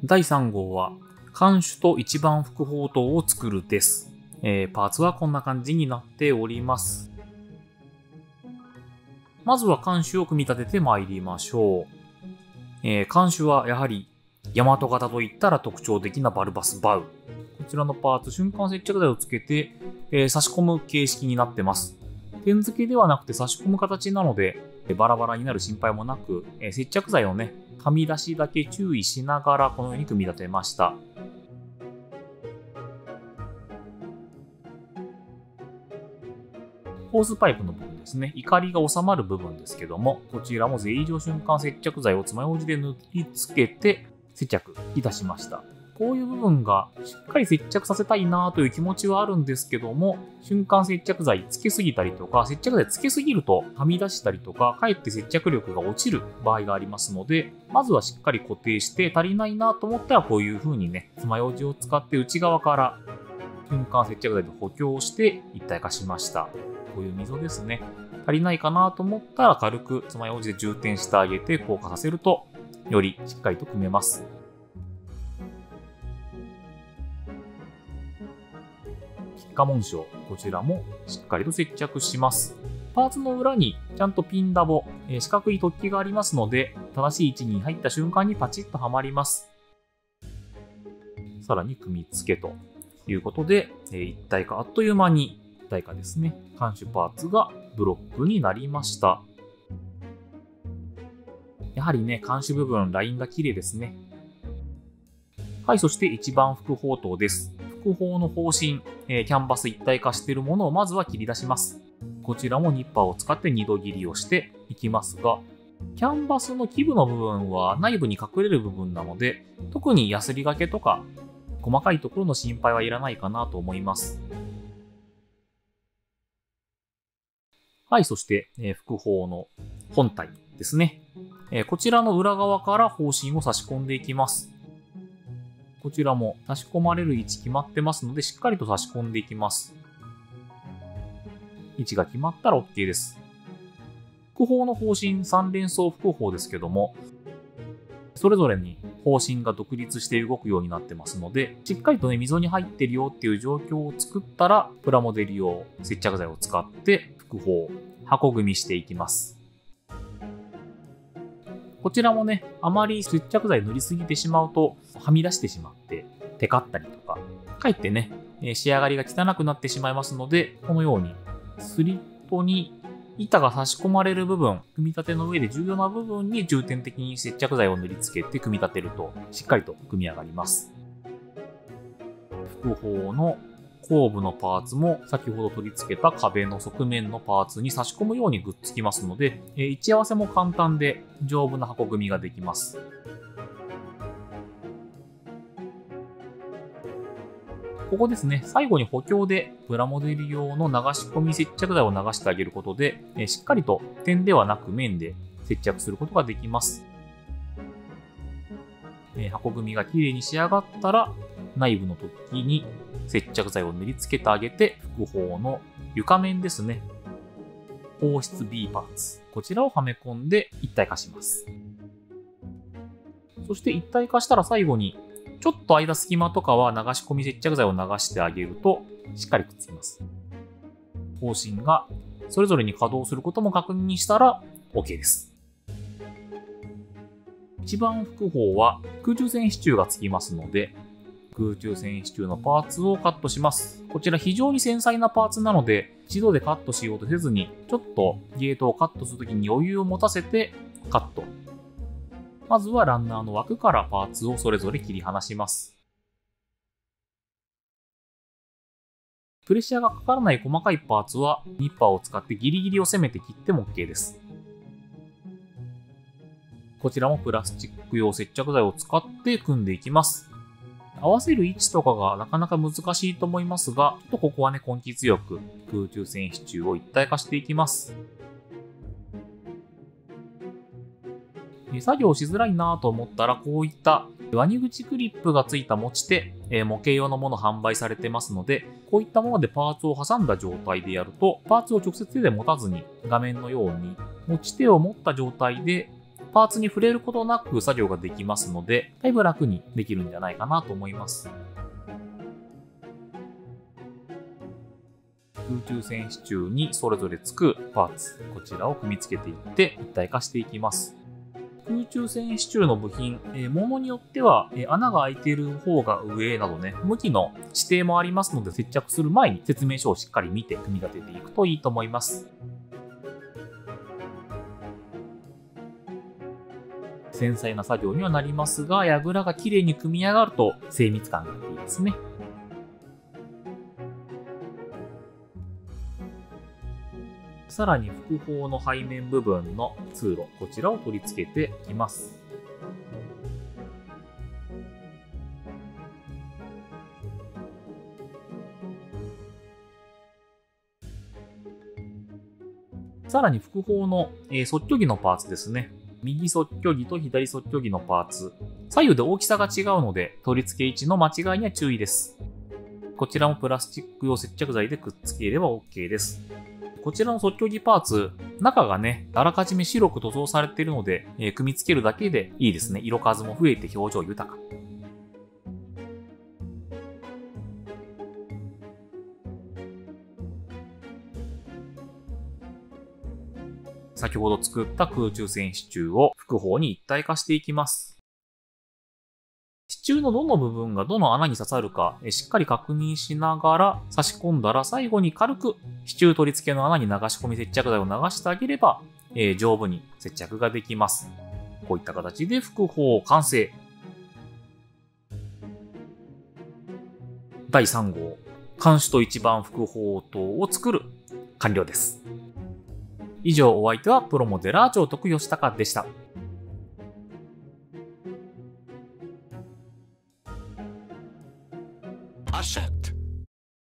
第3号は、鉗子と一番副砲塔を作るです。パーツはこんな感じになっております。まずは鉗子を組み立ててまいりましょう。鉗子はやはり、大和型といったら特徴的なバルバスバウ。こちらのパーツ、瞬間接着剤をつけて、差し込む形式になってます。点付けではなくて差し込む形なので、バラバラになる心配もなく、接着剤をね、はみ出しだけ注意しながらこのように組み立てました。ホースパイプの部分ですね、怒りが収まる部分ですけども、こちらもゼイ状瞬間接着剤を爪楊枝で塗り付けて接着いたしました。こういう部分がしっかり接着させたいなという気持ちはあるんですけども、瞬間接着剤つけすぎたりとか、接着剤つけすぎるとはみ出したりとか、かえって接着力が落ちる場合がありますので、まずはしっかり固定して足りないなと思ったらこういう風にね、爪楊枝を使って内側から瞬間接着剤で補強して一体化しました。こういう溝ですね。足りないかなと思ったら軽く爪楊枝で充填してあげて硬化させると、よりしっかりと組めます。亀紋章、こちらもしっかりと接着します。パーツの裏にちゃんとピンダボ、四角い突起がありますので、正しい位置に入った瞬間にパチッとはまります。さらに組み付けということで、一体化あっという間に一体化ですね。鉗子パーツがブロックになりました。やはりね、鉗子部分、ラインが綺麗ですね。はい、そして一番副砲塔です。副砲の方針、キャンバス一体化しているものをまずは切り出します。こちらもニッパーを使って2度切りをしていきますが、キャンバスの基部の部分は内部に隠れる部分なので、特にヤスリがけとか細かいところの心配はいらないかなと思います。はい、そして、副砲の本体ですね。こちらの裏側から方針を差し込んでいきます。こちらも差し込まれる位置決まってますので、しっかりと差し込んでいきます。位置が決まったら OK です。副砲の方針3連装副砲ですけども、それぞれに方針が独立して動くようになってますので、しっかりとね、溝に入ってるよっていう状況を作ったら、プラモデル用接着剤を使って副砲、箱組みしていきます。こちらもね、あまり接着剤塗りすぎてしまうと、はみ出してしまって、テカったりとか、かえってね、仕上がりが汚くなってしまいますので、このように、スリットに板が差し込まれる部分、組み立ての上で重要な部分に重点的に接着剤を塗り付けて組み立てると、しっかりと組み上がります。副砲の後部のパーツも先ほど取り付けた壁の側面のパーツに差し込むようにぐっつきますので、位置合わせも簡単で丈夫な箱組みができます。ここですね、最後に補強でプラモデル用の流し込み接着剤を流してあげることで、しっかりと点ではなく面で接着することができます。箱組みが綺麗に仕上がったら、内部の突起に接着剤を塗り付けてあげて、副砲の床面ですね。放出 B パーツ。こちらをはめ込んで一体化します。そして一体化したら最後に、ちょっと間隙間とかは流し込み接着剤を流してあげると、しっかりくっつきます。方針がそれぞれに稼働することも確認したら OK です。一番副砲は空中戦支柱がつきますので、空中戦支柱のパーツをカットします。こちら非常に繊細なパーツなので、一度でカットしようとせずに、ちょっとゲートをカットするときに余裕を持たせてカット。まずはランナーの枠からパーツをそれぞれ切り離します。プレッシャーがかからない細かいパーツはニッパーを使ってギリギリを攻めて切っても OK です。こちらもプラスチック用接着剤を使って組んでいきます。合わせる位置とかがなかなか難しいと思いますが、ちょっとここはね、根気強く空中戦支柱を一体化していきます。作業しづらいなと思ったら、こういったワニ口クリップがついた持ち手、模型用のもの販売されてますので、こういったものでパーツを挟んだ状態でやると、パーツを直接手で持たずに画面のように持ち手を持った状態でパーツに触れることなく作業ができますので、だいぶ楽にできるんじゃないかなと思います。空中戦支柱にそれぞれつくパーツ、こちらを組み付けていって一体化していきます。空中戦支柱の部品、ものによっては、穴が開いている方が上などね、向きの指定もありますので、接着する前に説明書をしっかり見て組み立てていくといいと思います。繊細な作業にはなりますが、櫓が綺麗に組み上がると精密感があっていいですね。さらに副砲の背面部分の通路、こちらを取り付けていきます。さらに副砲の側鋸儀のパーツですね。右側鋸儀と左側鋸儀のパーツ。左右で大きさが違うので、取り付け位置の間違いには注意です。こちらもプラスチック用接着剤でくっつければ OK です。こちらの側鋸儀パーツ、中がね、あらかじめ白く塗装されているので、組み付けるだけでいいですね。色数も増えて表情豊か。先ほど作った空中戦支柱を副砲に一体化していきます。支柱のどの部分がどの穴に刺さるかしっかり確認しながら差し込んだら最後に軽く支柱取り付けの穴に流し込み接着剤を流してあげれば、丈夫に接着ができます。こういった形で副砲完成。第3号、艦首と一番副砲塔を作る完了です。以上、お相手はプロモデラー長徳義孝でした。 アシェット